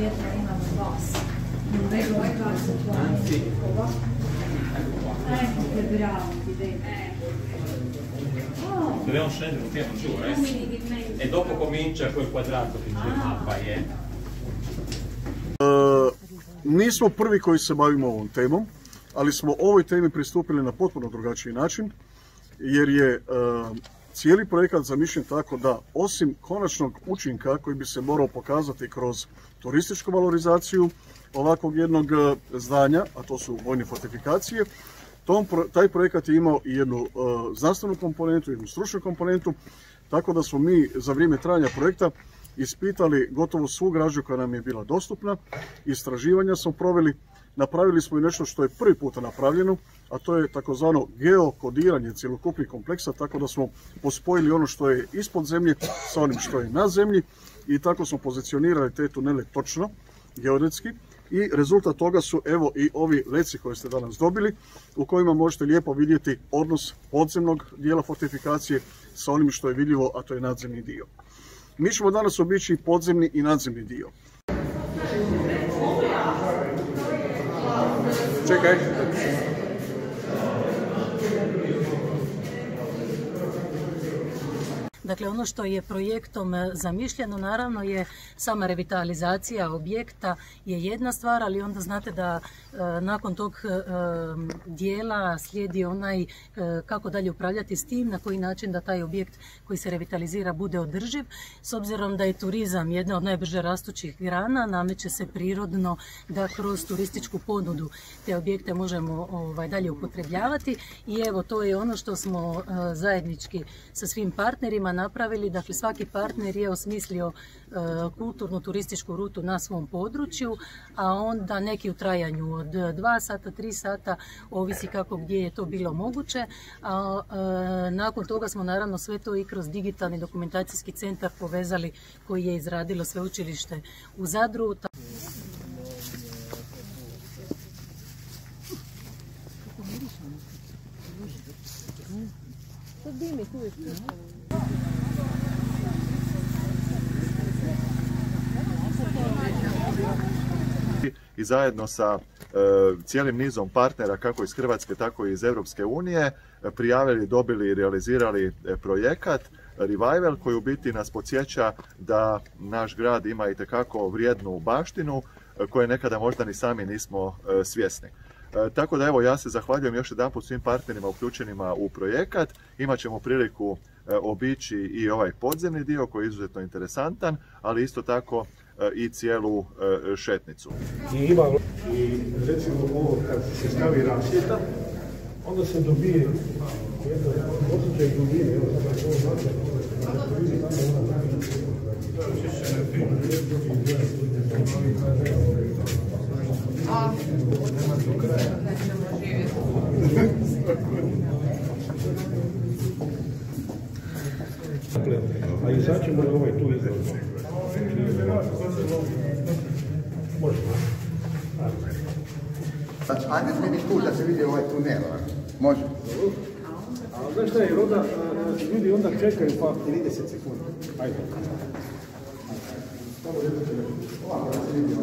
svjetla imamo vas. Anzi. Che bravo, ti vedo. Dobbiamo scendere un piano giù, E dopo comincia quel quadrato che c'è mappa, Nismo prvi koji se bavimo ovom temom, ali smo ovoj temi pristupili na potpuno drugačiji način, jer je cijeli projekat zamišljen tako da osim konačnog učinka koji bi se morao pokazati kroz turističku valorizaciju ovakvog jednog zdanja, a to su vojne fortifikacije, taj projekat je imao i jednu znanstvenu komponentu, jednu stručnu komponentu, tako da smo mi za vrijeme trajanja projekta ispitali gotovo svu građu koja nam je bila dostupna, istraživanja smo proveli, napravili smo i nešto što je prvi puta napravljeno, a to je takozvano geokodiranje cjelokupnih kompleksa, tako da smo pospojili ono što je ispod zemlje sa onim što je na zemlji i tako smo pozicionirali te tunele točno, geodetski. I rezultat toga su evo i ovi leci koje ste danas dobili, u kojima možete lijepo vidjeti odnos podzemnog dijela fortifikacije sa onim što je vidljivo, a to je nadzemni dio. Mi ćemo danas obići podzemni i nadzemni dio. Čekaj. Dakle, ono što je projektom zamišljeno naravno je sama revitalizacija objekta je jedna stvar, ali onda znate da nakon tog dijela slijedi onaj kako dalje upravljati s tim, na koji način da taj objekt koji se revitalizira bude održiv. S obzirom da je turizam jedna od najbrže rastućih grana, nameće se prirodno da kroz turističku ponudu te objekte možemo dalje upotrebljavati i evo to je ono što smo zajednički sa svim partnerima napravili. Dakle, svaki partner je osmislio kulturnu turističku rutu na svom području, a onda neki u trajanju od 2 sata, 3 sata, ovisi kako gdje je to bilo moguće. A nakon toga smo naravno sve to i kroz digitalni dokumentacijski centar povezali koji je izradilo sveučilište u Zadru. I zajedno sa cijelim nizom partnera kako iz Hrvatske tako i iz Europske unije prijavili, dobili i realizirali projekat Revival koji u biti nas podsjeća da naš grad ima itekako vrijednu baštinu koje nekada možda ni sami nismo svjesni. Tako da evo ja se zahvaljujem još jedanput svim partnerima uključenima u projekat. Imat ćemo priliku obići i ovaj podzemni dio koji je izuzetno interesantan, ali isto tako i cijelu šetnicu. I recimo ovo kad se stavi rasvjeta, onda se dobije jedan osjećaj duljine. A i sad ćemo ovaj tu izgled. Možemo. Ajde vidiš tu da se vidi ovaj tunel. Može. A znaš šta je, onda ljudi onda čekaju pa 30 sekundi. Ajde. Ovako da se vidi.